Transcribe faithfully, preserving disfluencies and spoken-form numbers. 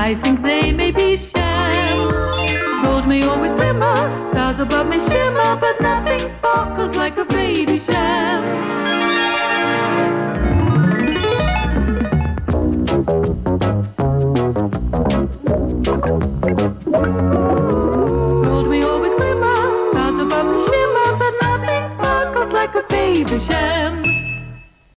I think they may be sham. Gold may always glimmer, stars above may shimmer, but nothing sparkles like a baby sham.